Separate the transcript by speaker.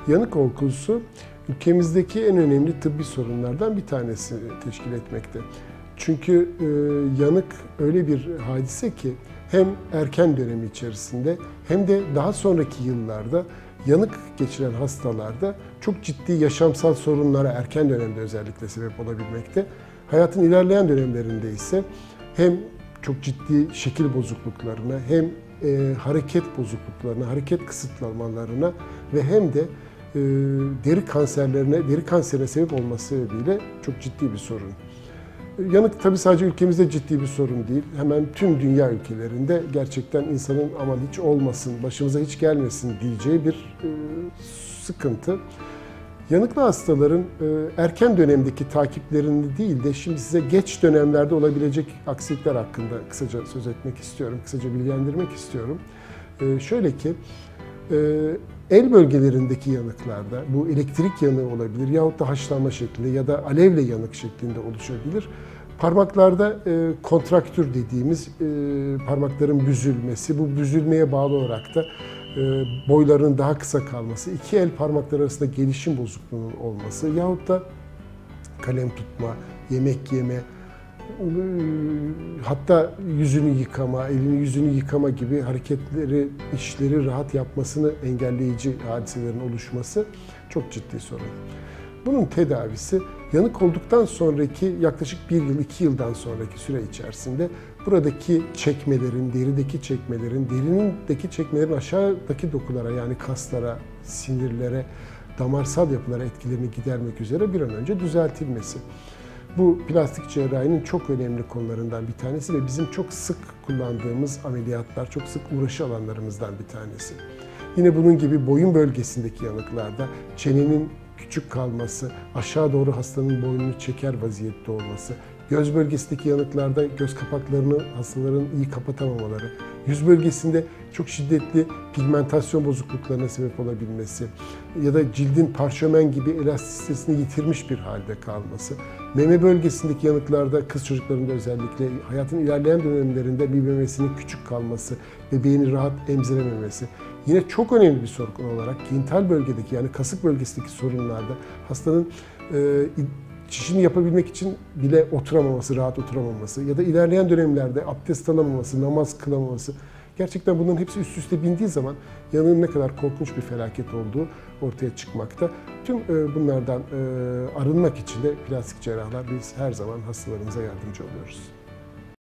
Speaker 1: Yanık olgusu ülkemizdeki en önemli tıbbi sorunlardan bir tanesi teşkil etmekte. Çünkü yanık öyle bir hadise ki hem erken dönemi içerisinde hem de daha sonraki yıllarda yanık geçiren hastalarda çok ciddi yaşamsal sorunlara erken dönemde özellikle sebep olabilmekte. Hayatın ilerleyen dönemlerinde ise hem çok ciddi şekil bozukluklarına hem hareket bozukluklarına, hareket kısıtlamalarına ve hem de deri kanserine sebep olması sebebiyle çok ciddi bir sorun. Yanık tabii sadece ülkemizde ciddi bir sorun değil. Hemen tüm dünya ülkelerinde gerçekten insanın aman hiç olmasın, başımıza hiç gelmesin diyeceği bir sıkıntı. Yanıklı hastaların erken dönemdeki takiplerini değil de şimdi size geç dönemlerde olabilecek aksilikler hakkında kısaca söz etmek istiyorum, kısaca bilgilendirmek istiyorum. Şöyle ki, el bölgelerindeki yanıklarda, bu elektrik yanığı olabilir yahut da haşlanma şeklinde ya da alevle yanık şeklinde oluşabilir. Parmaklarda kontraktür dediğimiz parmakların büzülmesi, bu büzülmeye bağlı olarak da boylarının daha kısa kalması, iki el parmakları arasında gelişim bozukluğunun olması yahut da kalem tutma, yemek yeme, hatta yüzünü yıkama, elini yüzünü yıkama gibi hareketleri, işleri rahat yapmasını engelleyici hadiselerin oluşması çok ciddi sorun. Bunun tedavisi yanık olduktan sonraki yaklaşık 1 yıl, 2 yıldan sonraki süre içerisinde buradaki çekmelerin, derideki çekmelerin, derindeki çekmelerin aşağıdaki dokulara yani kaslara, sinirlere, damarsal yapılara etkilerini gidermek üzere bir an önce düzeltilmesi. Bu plastik cerrahinin çok önemli konularından bir tanesi ve bizim çok sık kullandığımız ameliyatlar, çok sık uğraşı alanlarımızdan bir tanesi. Yine bunun gibi boyun bölgesindeki yanıklarda çenenin küçük kalması, aşağı doğru hastanın boynunu çeker vaziyette olması, göz bölgesindeki yanıklarda göz kapaklarını hastaların iyi kapatamamaları, yüz bölgesinde çok şiddetli pigmentasyon bozukluklarına sebep olabilmesi ya da cildin parşömen gibi elastisitesini yitirmiş bir halde kalması, meme bölgesindeki yanıklarda kız çocuklarında özellikle hayatın ilerleyen dönemlerinde bir memesinin küçük kalması, bebeğini rahat emzirememesi, yine çok önemli bir sorun olarak genital bölgedeki yani kasık bölgesindeki sorunlarda hastanın çişini yapabilmek için bile oturamaması, rahat oturamaması ya da ilerleyen dönemlerde abdest alamaması, namaz kılamaması. Gerçekten bunların hepsi üst üste bindiği zaman yanığın ne kadar korkunç bir felaket olduğu ortaya çıkmakta. Tüm bunlardan arınmak için de plastik cerrahlar biz her zaman hastalarımıza yardımcı oluyoruz.